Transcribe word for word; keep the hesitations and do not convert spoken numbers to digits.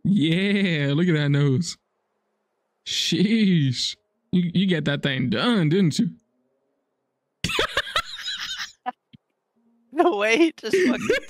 Yeah, look at that nose. Sheesh. You, you get that thing done, didn't you? No way, just fucking